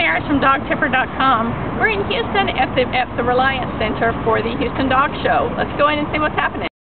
Paris from DogTipper.com. We're in Houston at the Reliant Center for the Houston Dog Show. Let's go in and see what's happening.